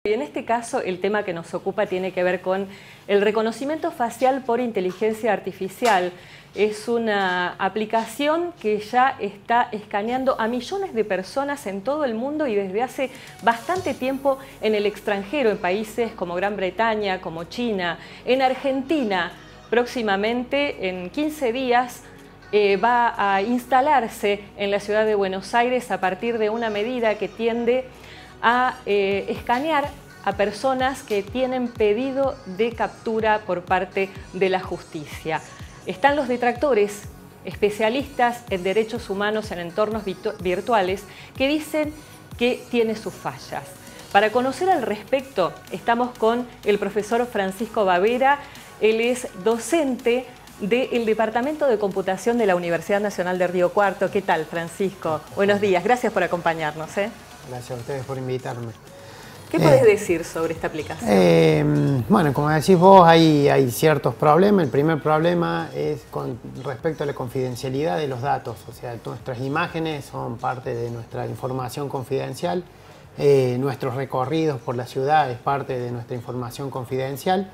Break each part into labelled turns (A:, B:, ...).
A: Y en este caso, el tema que nos ocupa tiene que ver con el reconocimiento facial por inteligencia artificial. Es una aplicación que ya está escaneando a millones de personas en todo el mundo y desde hace bastante tiempo en el extranjero, en países como Gran Bretaña, como China, en Argentina. Próximamente, en 15 días, va a instalarse en la ciudad de Buenos Aires a partir de una medida que tiende a escanear a personas que tienen pedido de captura por parte de la justicia. Están los detractores, especialistas en derechos humanos en entornos virtuales, que dicen que tiene sus fallas. Para conocer al respecto, estamos con el profesor Francisco Bavera. Él es docente del Departamento de Computación de la Universidad Nacional de Río Cuarto. ¿Qué tal, Francisco? Buenos días, gracias por acompañarnos.
B: Gracias a ustedes por invitarme.
A: ¿Qué podés decir sobre esta aplicación?
B: Bueno, como decís vos, hay ciertos problemas. El primer problema es con respecto a la confidencialidad de los datos. O sea, nuestras imágenes son parte de nuestra información confidencial. Nuestros recorridos por la ciudad es parte de nuestra información confidencial.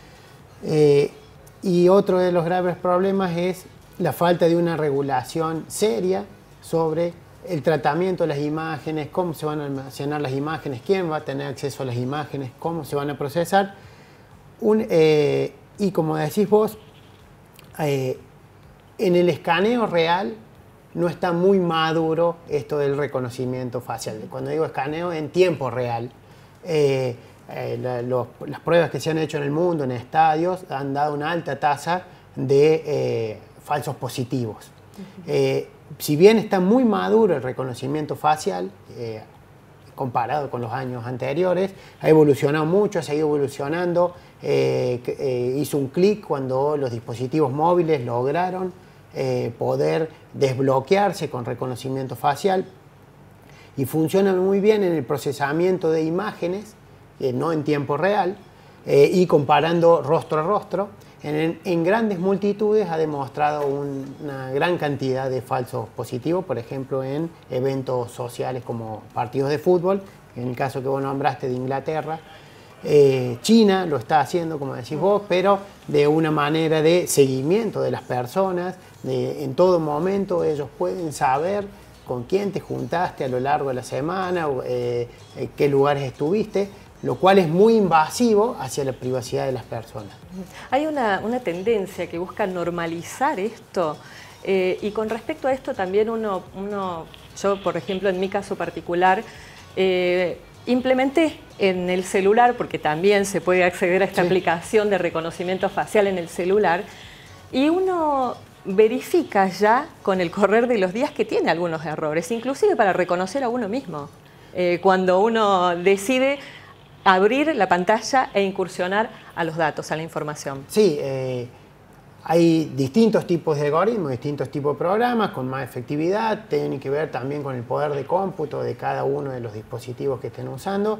B: Y otro de los graves problemas es la falta de una regulación seria sobre el tratamiento de las imágenes, cómo se van a almacenar las imágenes, quién va a tener acceso a las imágenes, cómo se van a procesar. Y como decís vos, en el escaneo real no está muy maduro esto del reconocimiento facial. Cuando digo escaneo, en tiempo real. Las pruebas que se han hecho en el mundo, en estadios, han dado una alta tasa de falsos positivos. Si bien está muy maduro el reconocimiento facial, comparado con los años anteriores, ha evolucionado mucho, ha seguido evolucionando. Hizo un clic cuando los dispositivos móviles lograron poder desbloquearse con reconocimiento facial y funciona muy bien en el procesamiento de imágenes, no en tiempo real, y comparando rostro a rostro. En grandes multitudes ha demostrado una gran cantidad de falsos positivos, por ejemplo en eventos sociales como partidos de fútbol, en el caso que vos nombraste de Inglaterra. China lo está haciendo, como decís vos, pero de una manera de seguimiento de las personas. En todo momento ellos pueden saber con quién te juntaste a lo largo de la semana, qué lugares estuviste, lo cual es muy invasivo hacia la privacidad de las personas.
A: Hay una tendencia que busca normalizar esto y con respecto a esto también yo por ejemplo en mi caso particular, implementé en el celular, porque también se puede acceder a esta aplicación de reconocimiento facial en el celular, y uno verifica ya con el correr de los días que tiene algunos errores, inclusive para reconocer a uno mismo, cuando uno decide abrir la pantalla e incursionar a los datos, a la información.
B: Sí, hay distintos tipos de algoritmos, distintos tipos de programas con más efectividad, tienen que ver también con el poder de cómputo de cada uno de los dispositivos que estén usando.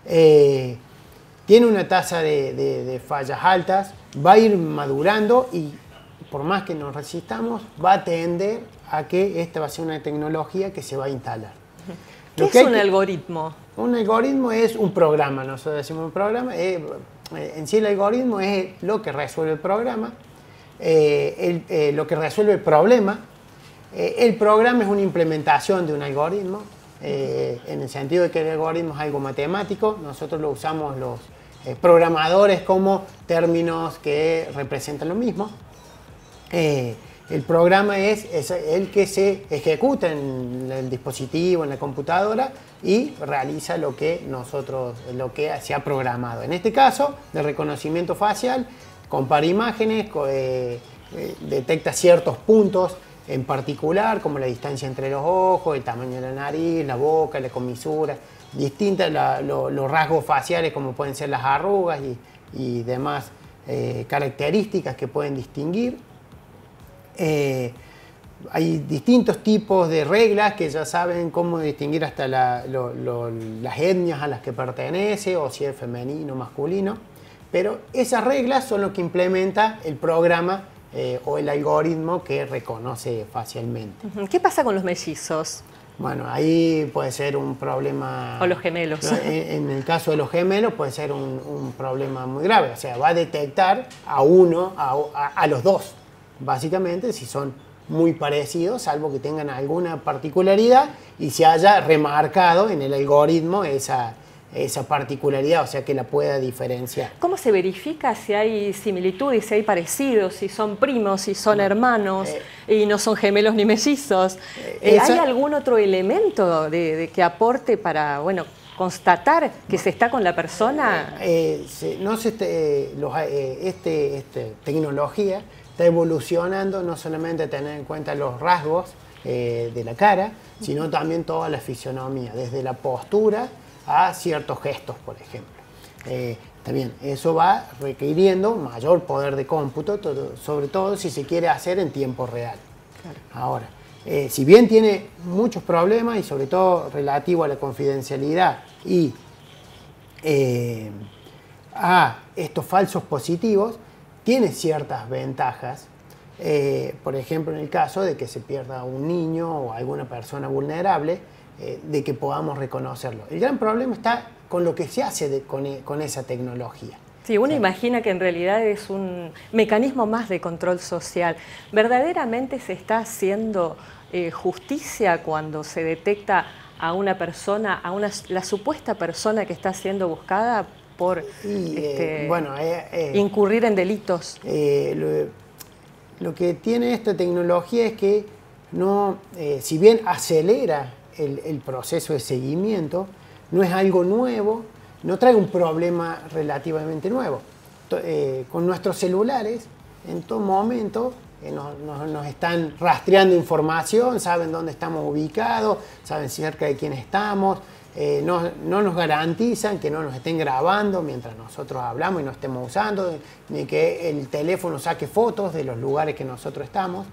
B: Tiene una tasa de fallas altas, va a ir madurando y por más que nos resistamos, va a tender a que esta va a ser una tecnología que se va a instalar.
A: ¿Qué es un algoritmo?
B: Un algoritmo es un programa, nosotros decimos un programa. En sí el algoritmo es lo que resuelve el programa, lo que resuelve el problema. El programa es una implementación de un algoritmo, en el sentido de que el algoritmo es algo matemático. Nosotros lo usamos los programadores como términos que representan lo mismo. El programa es el que se ejecuta en el dispositivo, en la computadora y realiza lo que se ha programado. En este caso, de reconocimiento facial, compara imágenes, detecta ciertos puntos en particular, como la distancia entre los ojos, el tamaño de la nariz, la boca, la comisura, distintas los rasgos faciales como pueden ser las arrugas y demás características que pueden distinguir. Hay distintos tipos de reglas que ya saben cómo distinguir hasta las etnias a las que pertenece o si es femenino o masculino, pero esas reglas son lo que implementa el programa o el algoritmo que reconoce facialmente.
A: ¿Qué pasa con los mellizos?
B: Bueno, ahí puede ser un problema...
A: O los gemelos.
B: En el caso de los gemelos puede ser un problema muy grave. O sea, va a detectar a uno, a los dos, básicamente, si son muy parecidos, salvo que tengan alguna particularidad y se haya remarcado en el algoritmo esa particularidad, o sea, que la pueda diferenciar.
A: ¿Cómo se verifica si hay similitudes, si hay parecidos, si son primos, si son hermanos y no son gemelos ni mellizos? ¿Hay algún otro elemento que aporte para, bueno, constatar que se está con la persona?
B: Tecnología está evolucionando, no solamente tener en cuenta los rasgos de la cara, sino también toda la fisionomía, desde la postura a ciertos gestos, por ejemplo. También eso va requiriendo mayor poder de cómputo, sobre todo si se quiere hacer en tiempo real. Claro. Ahora, si bien tiene muchos problemas y sobre todo relativo a la confidencialidad y a estos falsos positivos, tiene ciertas ventajas. Por ejemplo, en el caso de que se pierda un niño o alguna persona vulnerable, de que podamos reconocerlo. El gran problema está con lo que se hace con esa tecnología.
A: Sí, uno imagina que en realidad es un mecanismo más de control social. ¿Verdaderamente se está haciendo justicia cuando se detecta a una persona, la supuesta persona que está siendo buscada por incurrir en delitos?
B: Lo que tiene esta tecnología es que no, si bien acelera el proceso de seguimiento, no es algo nuevo, no trae un problema relativamente nuevo. Con nuestros celulares, en todo momento, nos están rastreando información, saben dónde estamos ubicados, saben cerca de quién estamos, no nos garantizan que no nos estén grabando mientras nosotros hablamos y no estemos usando, ni que el teléfono saque fotos de los lugares que nosotros estamos.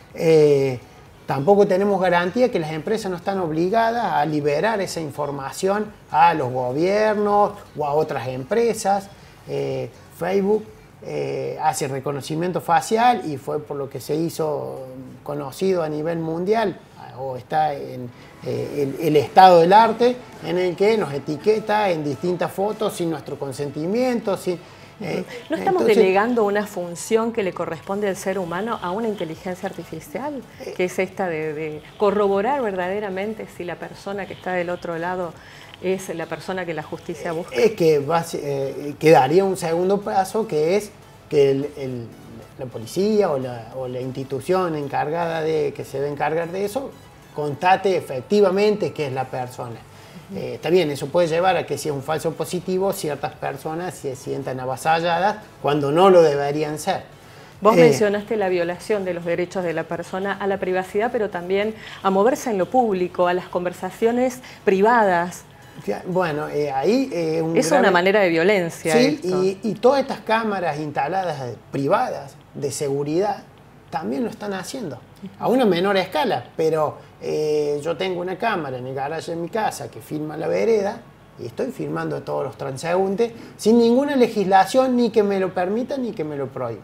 B: Tampoco tenemos garantía que las empresas no están obligadas a liberar esa información a los gobiernos o a otras empresas. Facebook hace reconocimiento facial y fue por lo que se hizo conocido a nivel mundial, o está en el estado del arte, en el que nos etiqueta en distintas fotos sin nuestro consentimiento,
A: ¿No estamos delegando una función que le corresponde al ser humano a una inteligencia artificial? Que es esta de corroborar verdaderamente si la persona que está del otro lado es la persona que la justicia busca.
B: Es que quedaría un segundo paso, que es que la policía o la institución encargada que se debe encargar de eso constate efectivamente que es la persona. Está bien, eso puede llevar a que si es un falso positivo, ciertas personas se sientan avasalladas cuando no lo deberían ser.
A: Vos mencionaste la violación de los derechos de la persona a la privacidad, pero también a moverse en lo público, a las conversaciones privadas.
B: Bueno, ahí
A: es una manera de violencia.
B: Sí, y todas estas cámaras instaladas privadas de seguridad también lo están haciendo, a una menor escala, pero yo tengo una cámara en el garaje de mi casa que filma la vereda y estoy filmando a todos los transeúntes sin ninguna legislación ni que me lo permita ni que me lo prohíba.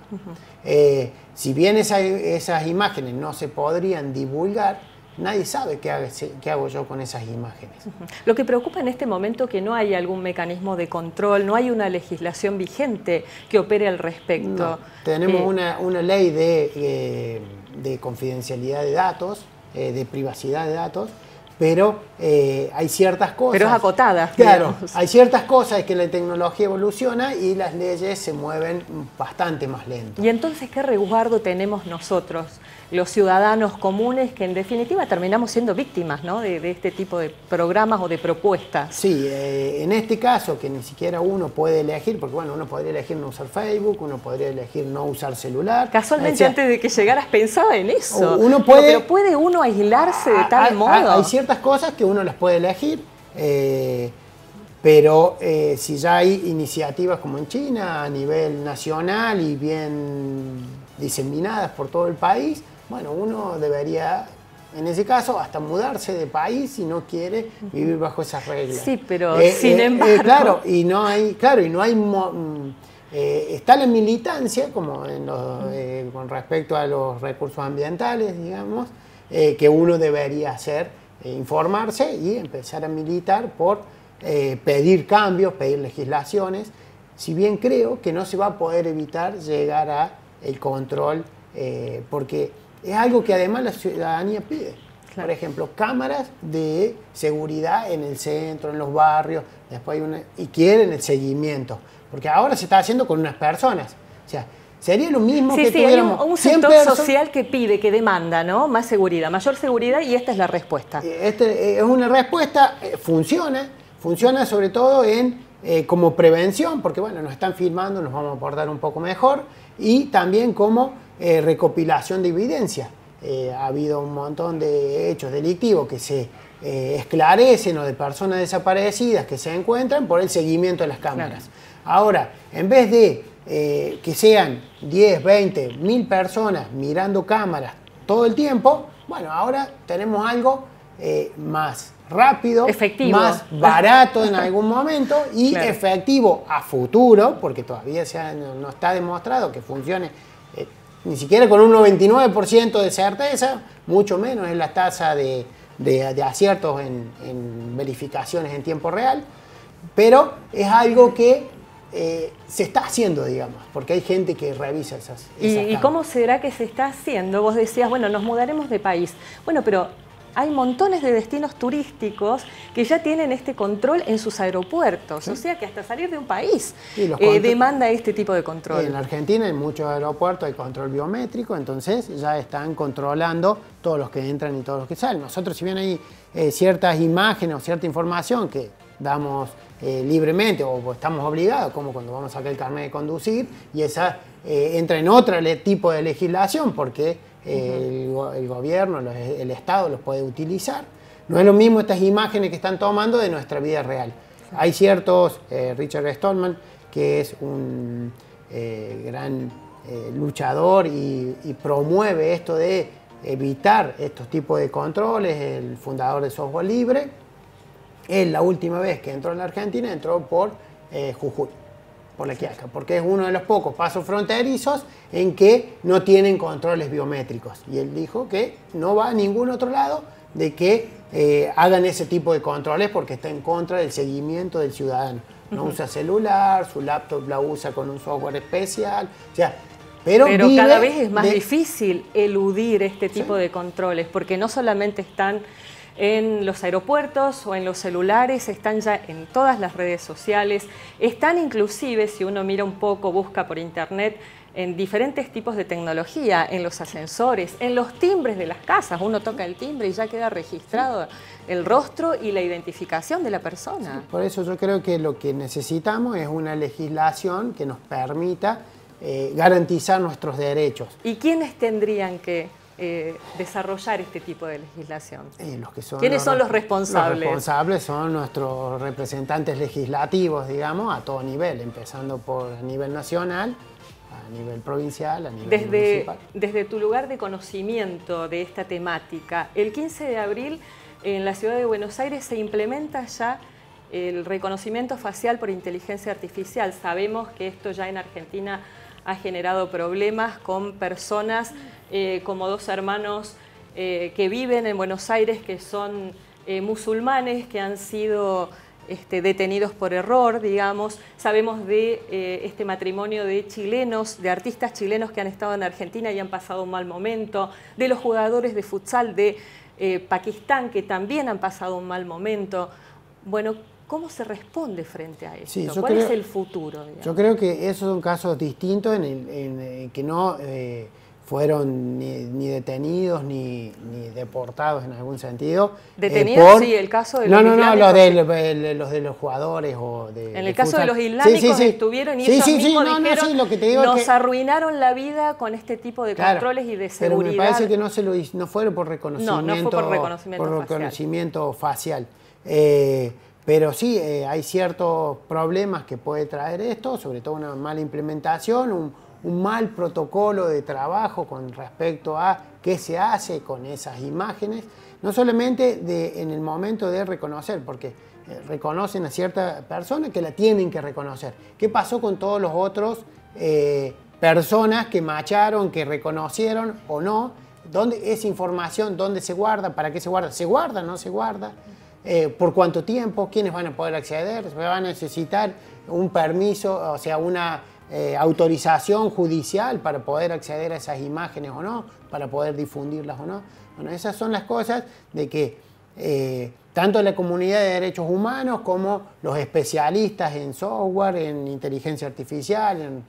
B: Si bien esas imágenes no se podrían divulgar, nadie sabe qué hago yo con esas imágenes.
A: Lo que preocupa en este momento es que no hay algún mecanismo de control, no hay una legislación vigente que opere al respecto.
B: No, tenemos una ley de confidencialidad de datos, de privacidad de datos, pero hay ciertas cosas...
A: Pero es acotada.
B: Claro, hay ciertas cosas que la tecnología evoluciona y las leyes se mueven bastante más lento.
A: ¿Y entonces qué resguardo tenemos nosotros, los ciudadanos comunes, que en definitiva terminamos siendo víctimas, ¿no?, de este tipo de programas o de propuestas?
B: Sí, en este caso que ni siquiera uno puede elegir, porque bueno, uno podría elegir no usar Facebook, uno podría elegir no usar celular.
A: Casualmente antes de que llegaras pensaba en eso.
B: Uno puede,
A: pero ¿puede uno aislarse de tal modo?
B: Hay ciertas cosas que uno las puede elegir, pero si ya hay iniciativas como en China a nivel nacional y bien diseminadas por todo el país, bueno, uno debería, en ese caso, hasta mudarse de país si no quiere vivir bajo esas reglas.
A: Sí, pero sin embargo...
B: Claro, y no hay está la militancia, como con respecto a los recursos ambientales, digamos, que uno debería hacer informarse y empezar a militar por pedir cambios, pedir legislaciones, si bien creo que no se va a poder evitar llegar a el control, porque es algo que además la ciudadanía pide. Claro. Por ejemplo, cámaras de seguridad en el centro, en los barrios, después y quieren el seguimiento, porque ahora se está haciendo con unas personas. O sea, sería lo mismo que tuviéramos
A: hay un sector social que pide, que demanda, ¿no? Más seguridad, mayor seguridad, y esta es la respuesta.
B: Es una respuesta, funciona sobre todo como prevención, porque bueno, nos están filmando, nos vamos a portar un poco mejor, y también como recopilación de evidencia. Ha habido un montón de hechos delictivos que se esclarecen, o de personas desaparecidas que se encuentran por el seguimiento de las cámaras. Claro. Ahora, en vez de que sean 10, 20, 1000 personas mirando cámaras todo el tiempo, bueno, ahora tenemos algo más rápido, efectivo, más barato en algún momento y claro, efectivo a futuro, porque todavía no está demostrado que funcione ni siquiera con un 99% de certeza, mucho menos es la tasa de aciertos en verificaciones en tiempo real, pero es algo que se está haciendo, digamos, porque hay gente que revisa esas
A: ¿Y cómo será que se está haciendo? Vos decías, bueno, nos mudaremos de país. Bueno, pero hay montones de destinos turísticos que ya tienen este control en sus aeropuertos. ¿Sí? O sea que hasta salir de un país demanda este tipo de control.
B: En Argentina en muchos aeropuertos hay control biométrico, entonces ya están controlando todos los que entran y todos los que salen. Nosotros, si bien hay ciertas imágenes o cierta información que damos libremente o estamos obligados, como cuando vamos a sacar el carnet de conducir, y esa entra en otro tipo de legislación porque el gobierno, el Estado los puede utilizar. No es lo mismo estas imágenes que están tomando de nuestra vida real. Hay ciertos, Richard Stallman, que es un gran luchador y promueve esto de evitar estos tipos de controles, el fundador de Software Libre. Él, la última vez que entró en la Argentina, entró por Jujuy, por La Quiaca, porque es uno de los pocos pasos fronterizos en que no tienen controles biométricos. Y él dijo que no va a ningún otro lado de que hagan ese tipo de controles porque está en contra del seguimiento del ciudadano. No usa celular, su laptop la usa con un software especial. O sea, pero
A: cada vez es más difícil eludir este tipo de controles, porque no solamente están en los aeropuertos o en los celulares, están ya en todas las redes sociales, están inclusive, si uno mira un poco, busca por internet, en diferentes tipos de tecnología, en los ascensores, en los timbres de las casas. Uno toca el timbre y ya queda registrado el rostro y la identificación de la persona.
B: Sí, por eso yo creo que lo que necesitamos es una legislación que nos permita garantizar nuestros derechos.
A: ¿Y quiénes tendrían que desarrollar este tipo de legislación?
B: ¿Quiénes son
A: los responsables?
B: Los responsables son nuestros representantes legislativos, digamos, a todo nivel, empezando por a nivel nacional, a nivel provincial, a nivel municipal.
A: Desde tu lugar de conocimiento de esta temática, el 15 de abril en la ciudad de Buenos Aires se implementa ya el reconocimiento facial por inteligencia artificial. Sabemos que esto ya en Argentina ha generado problemas con personas como dos hermanos que viven en Buenos Aires, que son musulmanes, que han sido detenidos por error, digamos. Sabemos de este matrimonio de chilenos, de artistas chilenos que han estado en Argentina y han pasado un mal momento, de los jugadores de futsal de Pakistán, que también han pasado un mal momento. Bueno, ¿cómo se responde frente a esto?
B: Sí,
A: ¿Cuál es el futuro, digamos?
B: Yo creo que esos son casos distintos en que no fueron ni detenidos ni deportados en algún sentido.
A: ¿Detenidos? Sí, el caso de los islámicos.
B: Los de los jugadores o de...
A: En el caso de los islámicos estuvieron y ellos mismos dijeron,
B: lo que te digo
A: nos arruinaron la vida con este tipo de controles y de seguridad.
B: Pero me parece que no fueron por reconocimiento,
A: no fue por
B: reconocimiento facial. Pero sí, hay ciertos problemas que puede traer esto, sobre todo una mala implementación, un mal protocolo de trabajo con respecto a qué se hace con esas imágenes, no solamente en el momento de reconocer, porque reconocen a cierta persona que la tienen que reconocer. ¿Qué pasó con todos los otros personas que macharon, que reconocieron o no? ¿Dónde esa información, dónde se guarda? ¿Para qué se guarda? ¿Se guarda? ¿No se guarda? ¿Por cuánto tiempo? ¿Quiénes van a poder acceder? ¿Se va a necesitar un permiso, o sea, una autorización judicial para poder acceder a esas imágenes o no? ¿Para poder difundirlas o no? Bueno, esas son las cosas de que tanto la comunidad de derechos humanos como los especialistas en software, en inteligencia artificial,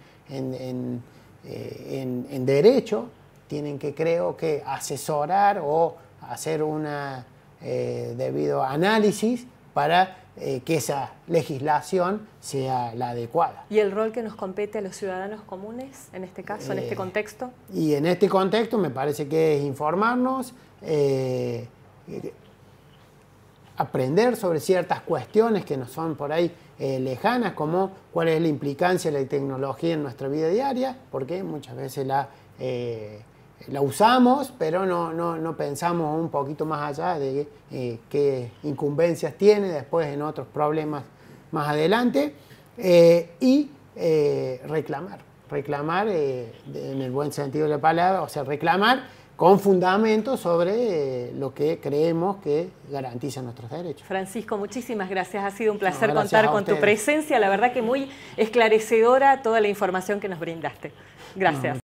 B: en derecho, tienen que, creo que, asesorar o hacer un debido análisis para que esa legislación sea la adecuada.
A: ¿Y el rol que nos compete a los ciudadanos comunes, en este caso, en este contexto?
B: Y en este contexto me parece que es informarnos, aprender sobre ciertas cuestiones que nos son por ahí lejanas, como cuál es la implicancia de la tecnología en nuestra vida diaria, porque muchas veces la usamos, pero no pensamos un poquito más allá de qué incumbencias tiene después en otros problemas más adelante, y reclamar en el buen sentido de la palabra, o sea, reclamar con fundamento sobre lo que creemos que garantiza nuestros derechos.
A: Francisco, muchísimas gracias. Ha sido un placer contar con tu presencia. La verdad que muy esclarecedora toda la información que nos brindaste. Gracias.